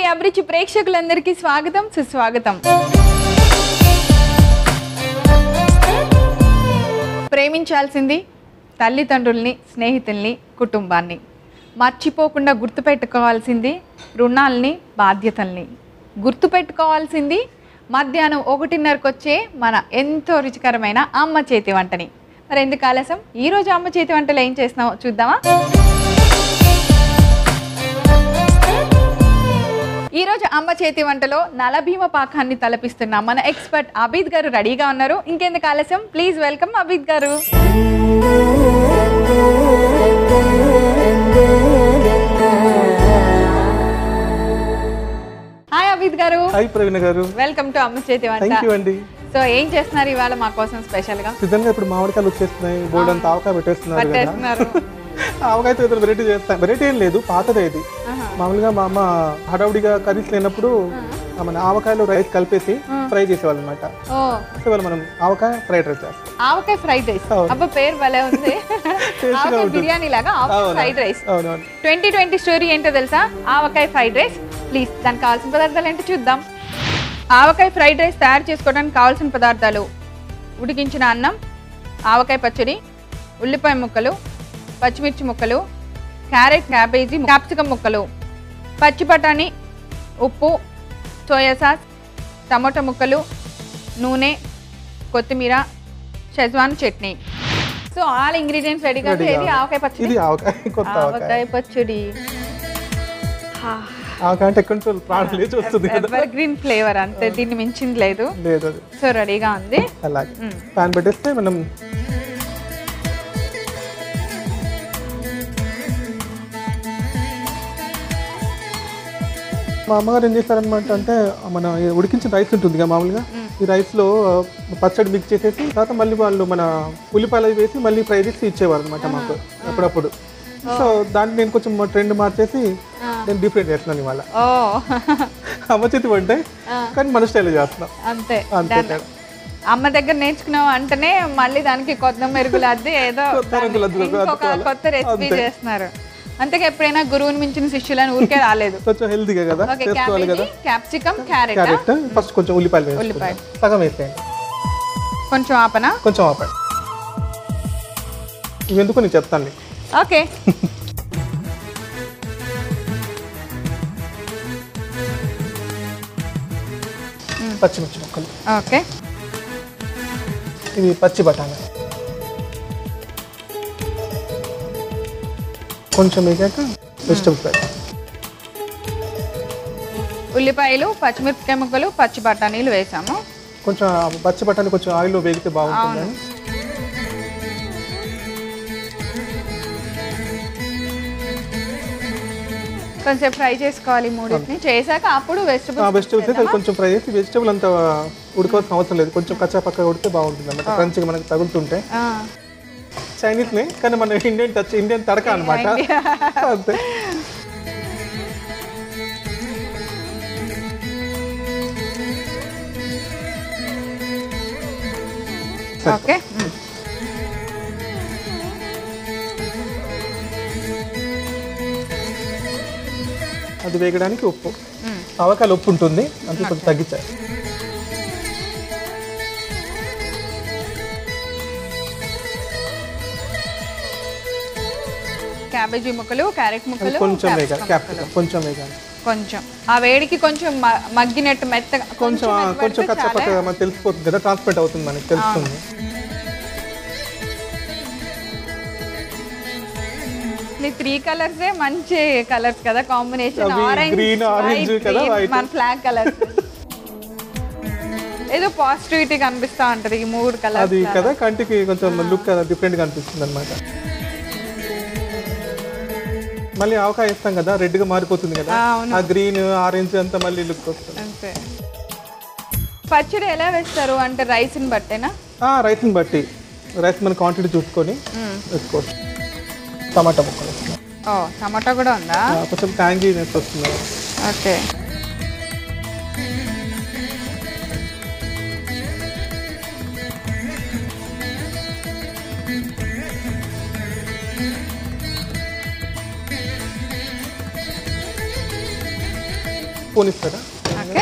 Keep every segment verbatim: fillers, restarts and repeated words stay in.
అభిరుచి ప్రేక్షకులందరికీ స్వాగతం సుస్వాగతం. ప్రేమించాల్సింది తల్లిదండ్రుల్ని, స్నేహితుల్ని, కుటుంబాన్ని. మర్చిపోకుండా గుర్తుపెట్టుకోవాల్సింది రుణాల్ని, బాధ్యతల్ని. గుర్తుపెట్టుకోవాల్సింది మధ్యాహ్నం ఒకటిన్నరకు వచ్చే మన ఎంతో రుచికరమైన అమ్మ చేతి వంటని. మరి ఎందుకు ఆలస్యం, ఈరోజు అమ్మ చేతి వంటలు ఏం చేస్తున్నామో చూద్దామా? ఈరోజు అమ్మ చేతి వంటలో నలభీమ పాకాన్ని తలపిస్తున్న మన ఎక్స్పర్ట్ అభిద్ గారు రెడీగా ఉన్నారు. ఇంకెందుకు ఆలస్యం, ప్లీజ్ వెల్కమ్ అభిద్ గారు. హాయ్ అభిద్ గారు. హాయ్ ప్రవీణ గారు. వెల్కమ్ టు అమ్మ చేతి వంట. థాంక్యూ అండి. సో ఏం చేస్తున్నారు ఇవాళ మా కోసం స్పెషల్ గా? సీజన్ గా ఇప్పుడు మామిడికాయలు వచ్చేస్తున్నాయి, బోల్డ్ అంత ఆవకాయ పెట్టేస్తున్నారు కదా. ఆవకాయతో ఏదో వెరైటీ చేస్తాం. వెరైటీ ఏం లేదు, పాతదే ఇది. మామూలుగా మా అమ్మ హడావుడిగా కర్రీస్ లేనప్పుడు మన ఆవకాయలో రైస్ కలిపేసి ఫ్రై చేసేవాళ్ళు అనమాట. సో మనం ఆవకాయ ఫ్రైడ్ రైస్ చేస్తాం. ఆవకాయ ఫ్రైడ్ రైస్, అబ్బా పేరు భలే ఉంది. బిర్యానీ లాగా ఆవకాయ fried rice. Twenty twenty story ఏంటో తెలుసా? ఆవకాయ ఫ్రైడ్ రైస్. ప్లీజ్ దానికి కావాల్సిన పదార్థాలు ఏంటో చూద్దాం. ఆవకాయ ఫ్రైడ్ రైస్ తయారు చేసుకోవడానికి కావాల్సిన పదార్థాలు: ఉడికించిన అన్నం, ఆవకాయ పచ్చడి, ఉల్లిపాయ ముక్కలు, పచ్చిమిర్చి ముక్కలు, క్యారెట్, క్యాబేజీ, క్యాప్సికమ్ ముక్కలు, పచ్చి బఠానీ, ఉప్పు, సోయా సాస్, టమాటో ముక్కలు, నూనె, కొత్తిమీర, Schezwan chutney. So all ingredients రెడీగా ఉంది. ఇది ఆవకాయ పచ్చడి. ఇది ఆవకాయ కొత్త ఆవకాయ పచ్చడి. ఆవకాయ అంటే కొంచెం ప్రాణం లేచి వస్తుంది కదా. ఎవర్గ్రీన్ ఫ్లేవర్ అంతే, దీన్ని మించింది లేదు. లేదు. సో రెడీగా ఉంది. అలాగే పాన్ పెట్టేస్తే మనం మా అమ్మగారు ఏం చేస్తారనమాట అంటే మన ఉడికించిన రైస్ ఉంటుంది కదా మామూలుగా, ఈ రైస్లో పచ్చడి మిక్స్ చేసేసి తర్వాత మళ్ళీ వాళ్ళు మన ఉల్లిపాయలు వేసి మళ్ళీ ఫ్రై చేసి ఇచ్చేవారు అనమాట మాకు అప్పుడప్పుడు. సో దాన్ని నేను కొంచెం ట్రెండ్ మార్చేసి నేను డిఫరెంట్ చేస్తున్నాను ఇవాళ. అమ్మ చేతి వంటే కానీ మన స్టైల్లో చేస్తున్నాం అంతే. అంతే, అమ్మ దగ్గర నేర్చుకున్నావు అంటేనే మళ్ళీ దానికి కొత్త మెరుగులు అద్ది ఏదో కొత్త రెసిపీ చేస్తున్నారు. అంతగా ఎప్పుడైనా గురువుని మించిన శిష్యులని ఊరికే రాలేదు. కొంచెం హెల్తీగా కదా చేసుకోవాలి కదా. క్యాప్సికమ్, క్యారెట్, క్యారెట్ ఫస్ట్ కొంచెం ఉల్లిపాయలు ఉల్లిపాయలు సగం వేసేయండి. కొంచెం ఆపనా? కొంచెం ఆపండి. ఇవి ఎందుకు నేను చెప్తాను. ఓకే. పచ్చిమిర్చి ముక్కలు. ఓకే. ఇది పచ్చి బఠానీ కొంచెం వేసాక వెజిటబుల్స్ వేస్తాం. ఉల్లిపాయలు, పచ్చిమిరపకాయ ముక్కలు, పచ్చి బఠానీలు వేసాము. కొంచెం పచ్చి బఠానీ కొంచెం ఆయిల్లో వేగితే బాగుంటుంది. కొంచెం ఫ్రై చేసుకోవాలి మూడింటిని. చేశాక అప్పుడు వెజిటబుల్స్ వెజిటబుల్స్ కొంచెం ఫ్రై చేసి, వెజిటబుల్ అంతా ఉడకాల్సిన అవసరం లేదు, కొంచెం కచ్చా పక్క ఉడితే బాగుంటుంది అన్నమాట. క్రంచిగా మనకి తగులుతుంటే. చైనీస్ నే కానీ మన ఇండియన్ టచ్, ఇండియన్ తడక అనమాట. అంతే. ఓకే. అది వేగడానికి ఉప్పు, ఆవకాయలు ఉప్పు ఉంటుంది అంతే, కొంచెం తగ్గించాలి. క్యాబేజీ ముక్కలు, క్యారెట్ ముక్కలు కొంచెం వేగాలి. క్యాప్సికమ్ కొంచెం వేగాలి. కొంచెం ఆ వేడికి కొంచెం మగ్గినట్టు మెత్తగా కొంచెం కొంచెం కచ్చా పక్కగా మనకు తెలిసిపోతుంది కదా, ట్రాన్స్పరెంట్ అవుతుంది, మనకి తెలుస్తుంది. త్రీ కలర్స్ మంచి కలర్స్ కదా కాంబినేషన్. ఆరెంజ్, గ్రీన్, ఆరెంజ్ కదా మన ఫ్లాగ్ కలర్స్. ఏదో పాజిటివిటీ కనిపిస్తా ఉంటది ఈ మూడు కలర్స్. అది కదా కంటికి కొంచెం లుక్ డిఫరెంట్ గా అనిపిస్తుంది అనమాట. మళ్ళీ ఆవకాయ వేస్తాం కదా, రెడ్ గా మారిపోతుంది కదా, ఆ గ్రీన్, ఆరెంజ్ అంతా మళ్ళీ లుక్ వస్తుంది. అంతే. పచ్చడి ఎలా వేస్తారు అంటే రైస్ ని బట్టేనా? రైస్ ని బట్టి, రైస్ మన క్వాంటిటీ చూసుకొని వేసుకోవచ్చు. టమాటా ముక్కలు. ఓ టమాటా కూడా ఉందా? కొంచెం ట్యాంగీనెస్ వస్తుంది. ఓకే. స్పూన్ ఇస్తారా? ఓకే.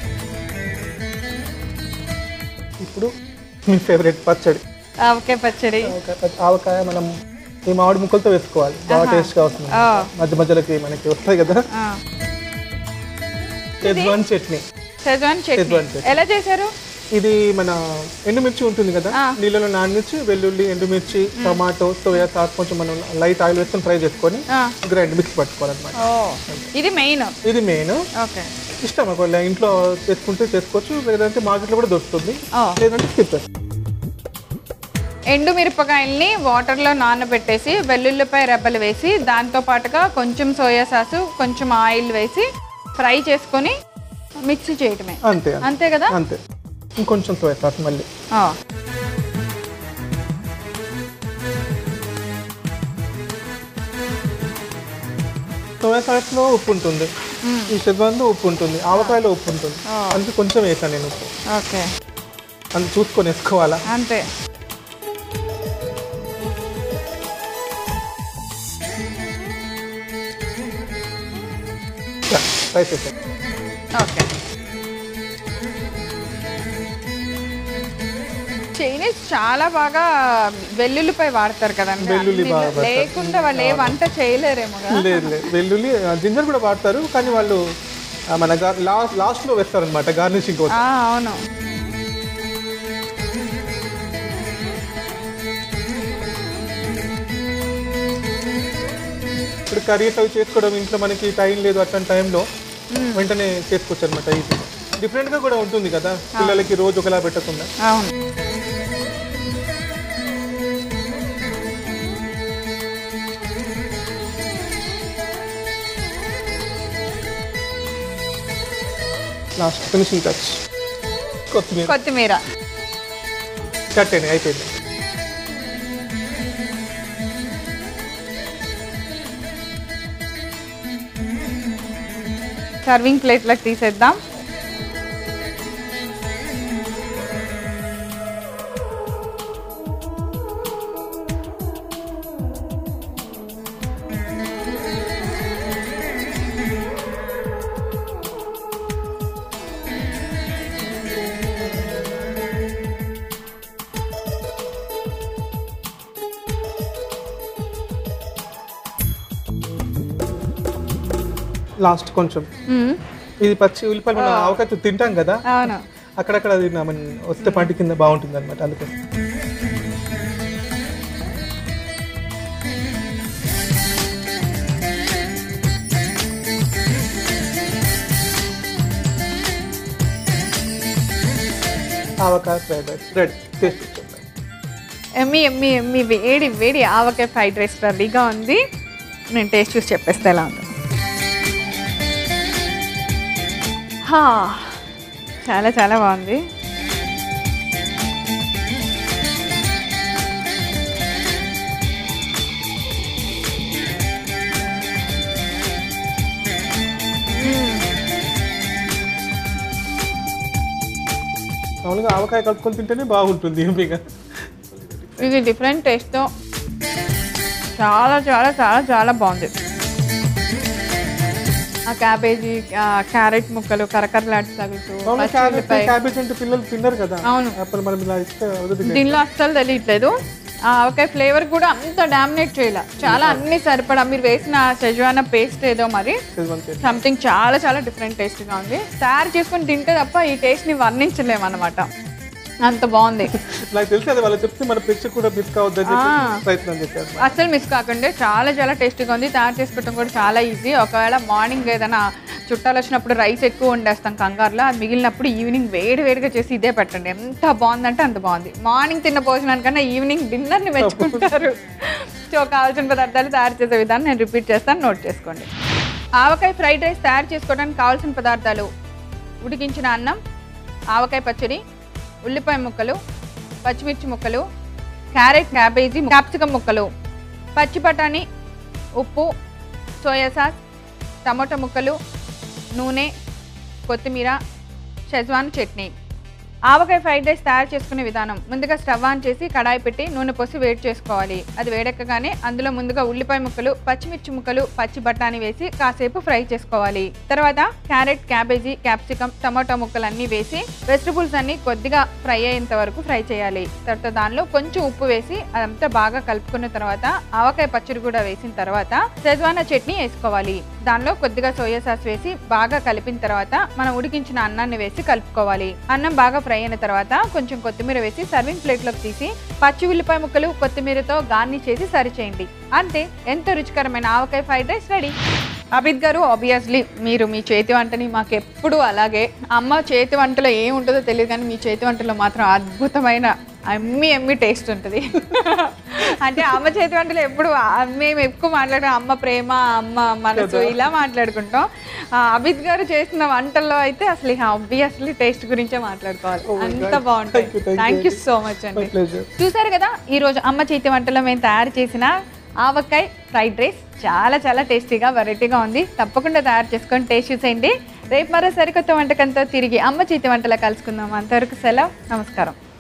ఇప్పుడు మీ ఫేవరెట్ పచ్చడి, ఆవకాయ పచ్చడి. ఆవకాయ మనం ఈ మామిడి ముక్కలతో వేసుకోవాలి, బాగా టేస్ట్గా వస్తుంది. మధ్య మధ్యలోకి మనకి వస్తాయి కదా. షెజ్వాన్ చట్నీ. షెజ్వాన్ చట్నీ ఎలా చేశారు? ఇది మన ఎండుమిర్చి ఉంటుంది కదా, నీళ్ళలో నానమిర్చి, వెల్లుల్లి, ఎండుమిర్చి, టమాటో, సోయా సాస్, కొంచెం మనం లైట్ ఆయిల్ వేసుకొని ఫ్రై చేసుకొని గ్రైండ్ మిక్స్ పట్టుకోవాలన్నమాట. ఇది మెయిన్. ఇది మెయిన్. ఇష్టం ఒకవేళ ఇంట్లో చేసుకుంటే చేసుకోవచ్చు, లేదంటే మార్కెట్లో కూడా దొరుకుతుంది, లేదంటే స్కిప్. ఎండు మిరపకాయల్ని వాటర్లో నానబెట్టేసి వెల్లుల్లిపాయ రెబ్బలు వేసి దాంతో పాటుగా కొంచెం సోయా సాసు, కొంచెం ఆయిల్ వేసి ఫ్రై చేసుకొని మిక్సీ చేయటమే. అంతే అంతే కదా. అంతే. ఇంకొంచెం సోయా సాస్ మళ్ళీ. సోయా సాస్లో ఉప్పు ఉంటుంది, ఈ షెజ్వాన్లో ఉప్పు ఉంటుంది, ఆవకాయలో ఉప్పు ఉంటుంది, అందుకే కొంచెం వేసాను నేను ఉప్పు. ఓకే. అంత చూసుకొని వేసుకోవాలా. అంతే. ఫ్రై చేసాను. ఓకే. చైనీస్ చాలా బాగా వెల్లుల్లిపై వాడతారు కదండి, లేకుండా వాళ్ళు ఏ వంట చేయలేరేమో. లేదు లేదు, వెల్లుల్లి జింజర్ కూడా వాడతారు, కానీ వాళ్ళు మన లాస్ట్ లాస్ట్లో వేస్తారు అనమాట గార్నిషింగ్ కోసం. అవును. ఇప్పుడు కర్రీస్ అవి చేసుకోవడం ఇంట్లో మనకి టైం లేదు, అట్లాంటి టైంలో వెంటనే చేసుకోవచ్చు అనమాట. ఈజీగా డిఫరెంట్గా కూడా ఉంటుంది కదా, పిల్లలకి రోజు ఒకలా పెట్టకుండా. అవును. లాస్ట్ ఫినిషింగ్ టచ్ కొత్తిమీర. కొత్తిమీర కట్టేనే అయిపోయింది. సర్వింగ్ ప్లేట్లకు తీసేద్దాం. లాస్ట్ కొంచెం ఇది పచ్చి ఉల్లిపాయలు మనం ఆవకాయ తింటాం కదా, అక్కడక్కడ అది వస్తే పంట కింద బాగుంటుంది అనమాట, అందుకని. ఆవకాయ ఫ్రైడ్ రైస్ రెడీ. టేస్ట్ ఎమ్మి ఎమ్మి ఎమ్మి వేడి వేడి ఆవకాయ ఫ్రైడ్ రైస్ రెడీగా ఉంది. నేను టేస్ట్ చూసి చెప్పేస్తే ఎలా ఉంది. చాలా చాలా బాగుంది. మామూలుగా ఆవకాయ కలుపుకొని తింటేనే బాగుంటుంది. ఇది డిఫరెంట్ టేస్ట్తో చాలా చాలా చాలా చాలా బాగుంది. ఆ క్యాబేజీ, క్యారెట్ ముక్కలు కరకరలాంటి తగులుతూ, క్యాబేజ్ అంటే పిల్లలు తిన్నారు కదా. అవును. దీనిలో అస్సలు తెలియట్లేదు. ఆ ఆవకాయ ఫ్లేవర్ కూడా అంత డామినేట్ చేయాలి, చాలా అన్ని సరిపడా. మీరు వేసిన షెజ్వాన్ పేస్ట్ ఏదో మరి సంథింగ్ చాలా చాలా డిఫరెంట్ టేస్ట్గా ఉంది. తయారు చేసుకుని తింటే తప్ప ఈ టేస్ట్ని వర్ణించలేము అనమాట, అంత బాగుంది. నాకు తెలిసి అది వాళ్ళు చెప్తే మన ప్రేక్షకులు కూడా మిస్ కావద్దని ప్రయత్నం చేశారు. అసలు మిస్ కాకుండా చాలా చాలా టేస్టీగా ఉంది. తయారు చేసుకోవడం కూడా చాలా ఈజీ. ఒకవేళ మార్నింగ్ ఏదైనా చుట్టాలు వచ్చినప్పుడు రైస్ ఎక్కువ వండేస్తాం కంగారులో, అది మిగిలినప్పుడు ఈవినింగ్ వేడి వేడిగా చేసి ఇదే పెట్టండి. ఎంత బాగుందంటే అంత బాగుంది. మార్నింగ్ తిన్న భోజనానికన్నా ఈవినింగ్ డిన్నర్ని మెచ్చుకుంటారు. సో కావాల్సిన పదార్థాలు తయారు చేసే విధానం నేను రిపీట్ చేస్తాను, నోట్ చేసుకోండి. ఆవకాయ ఫ్రైడ్ రైస్ తయారు చేసుకోవడానికి కావాల్సిన పదార్థాలు: ఉడికించిన అన్నం, ఆవకాయ పచ్చడి, ఉల్లిపాయ ముక్కలు, పచ్చిమిర్చి ముక్కలు, క్యారెట్, క్యాబేజీ, క్యాప్సికమ్ ముక్కలు, పచ్చి బఠానీ, ఉప్పు, సోయా సాస్, టమాటో ముక్కలు, నూనె, కొత్తిమీర, షెజ్వాన్ చట్నీ. ఆవకాయ ఫ్రైడ్ రైస్ తయారు చేసుకునే విధానం. ముందుగా స్టవ్ ఆన్ చేసి కడాయి పెట్టి నూనె పోసి వేడి చేసుకోవాలి. అది వేడెక్కగానే అందులో ముందుగా ఉల్లిపాయ ముక్కలు, పచ్చిమిర్చి ముక్కలు, పచ్చి బఠానీ వేసి కాసేపు ఫ్రై చేసుకోవాలి. తర్వాత క్యారెట్, క్యాబేజీ, క్యాప్సికమ్, టమాటో ముక్కలు అన్నీ వేసి వెజిటబుల్స్ అన్ని కొద్దిగా ఫ్రై అయ్యేంత వరకు ఫ్రై చేయాలి. తర్వాత దానిలో కొంచెం ఉప్పు వేసి అదంతా బాగా కలుపుకున్న తర్వాత ఆవకాయ పచ్చడి కూడా వేసిన తర్వాత షెజ్వాన్ చట్నీ వేసుకోవాలి. దానిలో కొద్దిగా సోయా సాస్ వేసి బాగా కలిపిన తర్వాత మనం ఉడికించిన అన్నాన్ని వేసి కలుపుకోవాలి. అన్నం బాగా ఫ్రై అయిన తర్వాత కొంచెం కొత్తిమీర వేసి సర్వింగ్ ప్లేట్లోకి తీసి పచ్చి ఉల్లిపాయ ముక్కలు, కొత్తిమీరతో గార్నిష్ చేసి సర్వ్ చేయండి. అంతే, ఎంతో రుచికరమైన ఆవకాయ ఫ్రైడ్ రైస్ రెడీ. అభిత్ గారు, ఆబ్వియస్లీ మీరు మీ చేతి వంటని మాకు ఎప్పుడు అలాగే, అమ్మ చేతి వంటలో ఏం ఉంటుందో తెలియదు కానీ మీ చేతి వంటలో మాత్రం అద్భుతమైన అమ్మి అమ్మి టేస్ట్ ఉంటుంది. అంటే అమ్మ చేతి వంటలు ఎప్పుడు మేము ఎక్కువ మాట్లాడడం అమ్మ ప్రేమ, అమ్మ మనసు ఇలా మాట్లాడుకుంటాం. అభిత్ గారు చేసిన వంటల్లో అయితే అసలు ఆబ్వియస్లీ టేస్ట్ గురించే మాట్లాడుకోవాలి, అంత బాగుంటుంది. థ్యాంక్ యూ సో మచ్ అండి. చూసారు కదా, ఈరోజు అమ్మ చేతి వంటలో మేము తయారు చేసిన ఆవకాయ ఫ్రైడ్ రైస్ చాలా చాలా టేస్టీగా, వెరైటీగా ఉంది. తప్పకుండా తయారు చేసుకొని టేస్ట్ చూసేయండి. రేపు మరో సరికొత్త వంటకంతో తిరిగి అమ్మ చేతి వంటలో కలుసుకుందాం. అంతవరకు సెలవు, నమస్కారం.